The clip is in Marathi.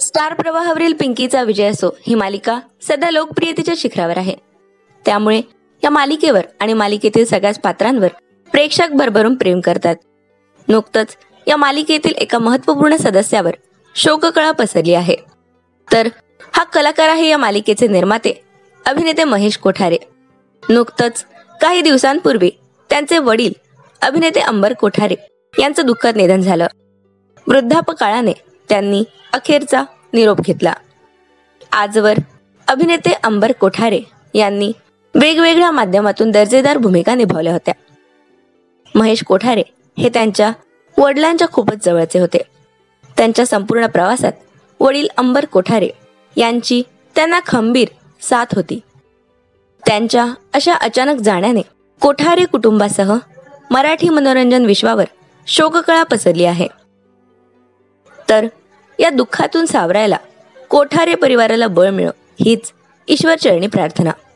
स्टार प्रवाहावरील पिंकीचा विजय असो ही मालिका सध्या लोकप्रियतेच्या शिखरावर आहे. त्यामुळे या मालिकेवर आणि मालिकेतील सगळ्याच पात्रांवर प्रेक्षक भरभरून प्रेम करतात. नुकतंच या मालिकेतील एका महत्त्वपूर्ण सदस्यावर शोककळा पसरली आहे. तर हा कलाकार आहे या मालिकेचे निर्माते अभिनेते महेश कोठारे. नुकतंच काही दिवसांपूर्वी त्यांचे वडील अभिनेते अंबर कोठारे यांचं दुःखद निधन झालं. वृद्धापकाळाने त्यांनी अखेरचा निरोप घेतला. आजवर अभिनेते अंबर कोठारे यांनी वेगवेगळ्या माध्यमातून दर्जेदार भूमिका निभावल्या होत्या. महेश कोठारे हे त्यांच्या वडिलांच्या खूपच जवळचे होते. त्यांच्या संपूर्ण प्रवासात वडील अंबर कोठारे यांची त्यांना खंबीर साथ होती. त्यांच्या अशा अचानक जाण्याने कोठारे कुटुंबासह मराठी मनोरंजन विश्वावर शोककळा पसरली आहे. तर या दुःखातून सावरायला कोठारे परिवाराला बळ मिळो हीच ईश्वरचरणी प्रार्थना.